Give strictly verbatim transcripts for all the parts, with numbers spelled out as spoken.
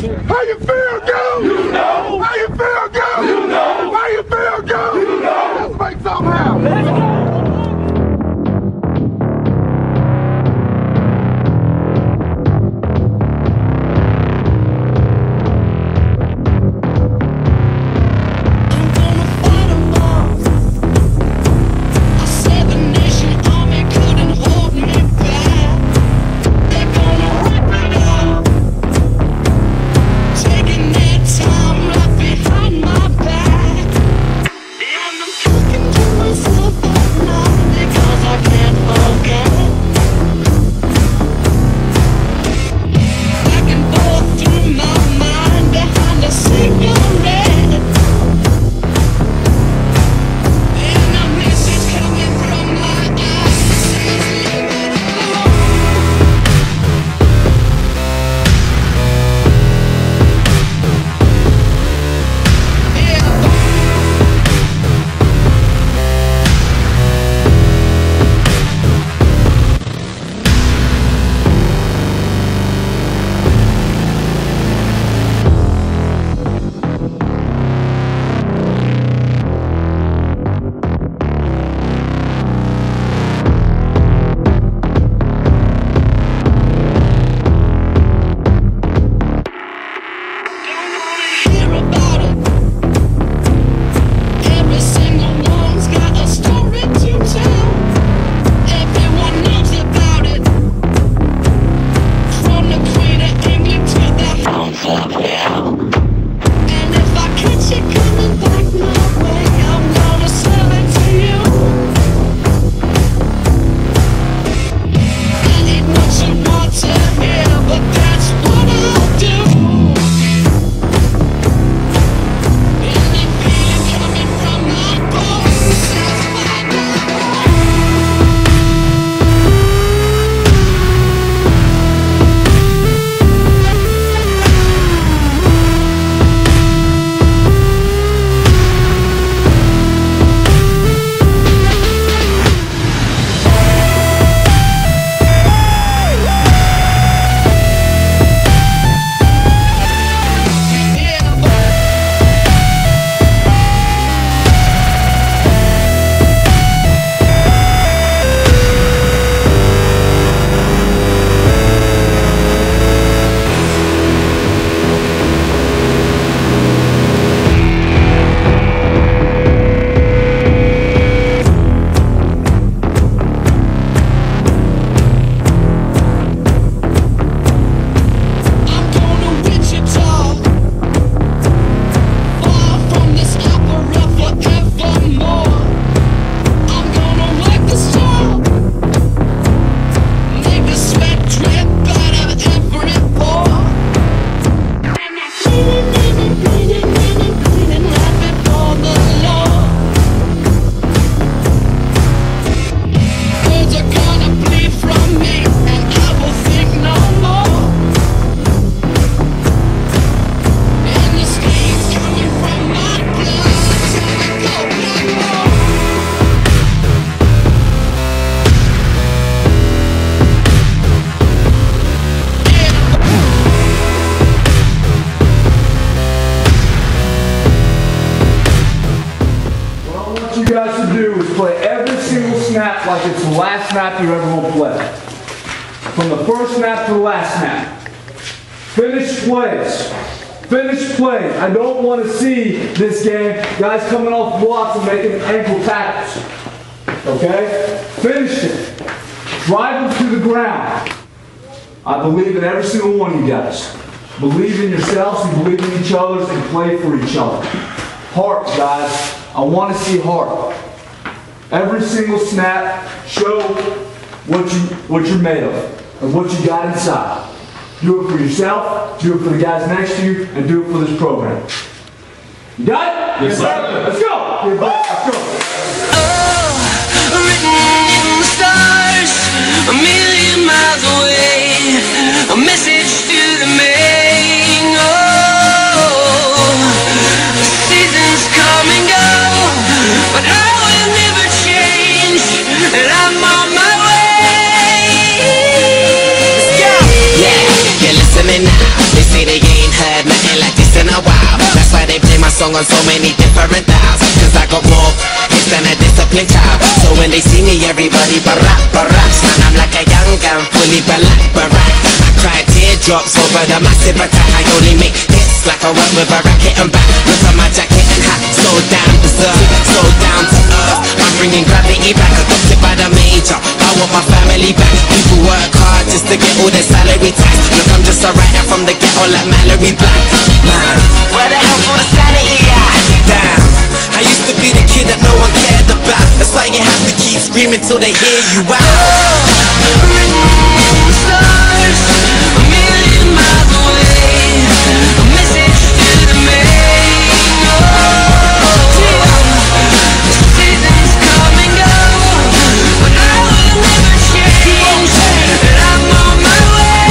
How you feel, dude? You know. How you feel, dude? You know. How you feel, dude? You know. Let's make something happen. Let's go. What you guys should do is play every single snap like it's the last snap you're ever going to play. From the first snap to the last snap. Finish plays. Finish plays. I don't want to see this game guys coming off blocks and making ankle tackles. Okay? Finish it. Drive them to the ground. I believe in every single one of you guys. Believe in yourselves and believe in each other and play for each other. Heart, guys. I want to see heart. Every single snap, show what, you, what you're made of and what you got inside. Do it for yourself, do it for the guys next to you, and do it for this program. You got it? Yes, sir. Let's go. Let's go. Oh, written in the stars, a million miles away, a message to the main. Oh, the seasons come and go, but I will never change, and I'm on my way. Let's go. Yeah, you're listening now. They say they ain't heard nothing like this in a while. That's why they play my song on so many different dials. Cause I got more hits than a disciplined child. So when they see me, everybody barack, barack. Man, I'm like a young gun, fully black, barack. I cry teardrops over the massive attack. I only make hits like I work with a racket and back. Look at my jacket and hat, so damn deserved, so down to earth. I'm bringing gravity back, adopted by the major. I want my family back. People work hard just to get all their salary tax. Look, I'm just a writer from the ghetto like Mallory Black. Man, where the hell for the sanity at? Damn, I used to be the kid that no one cared about. That's why you have to keep screaming till they hear you out. Written stars, a million miles away, a message to the main. Oh, the seasons come and go, but I will never change, and I'm on my way.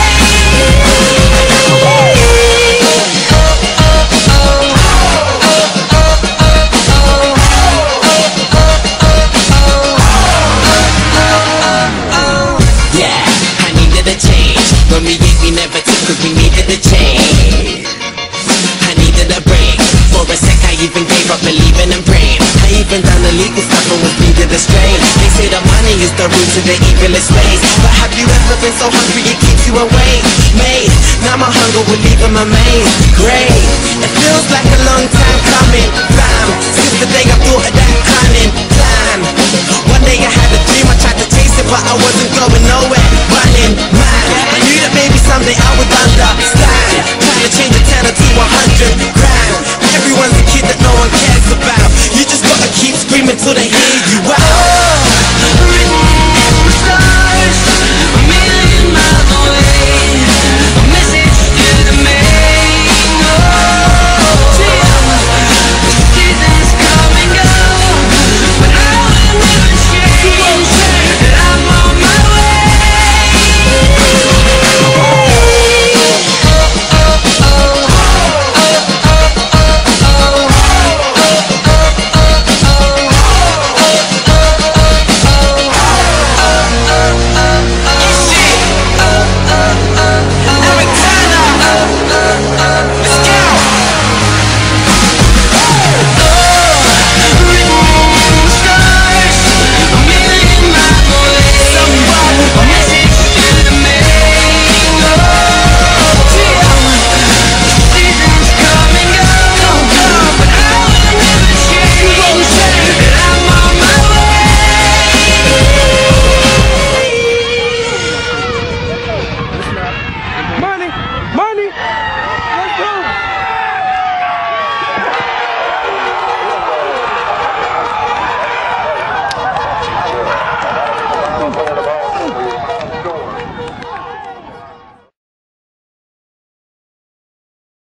Yeah, I needed a change. When we ate, we never took cause we needed a change. I needed a break. For a sec I even gave up believing and praying. I even done illegal stuff and was needed a strain. They say the money is the root to the evilest ways, but have you ever been so hungry it keeps you awake? Mate, now my hunger will leave in my maze. Great, it feels like a long time coming. Bam, since the day I thought of that cunning plan. One day I had a dream, I tried to chase it, but I wasn't going nowhere. Running mad, I knew that maybe someday I would understand.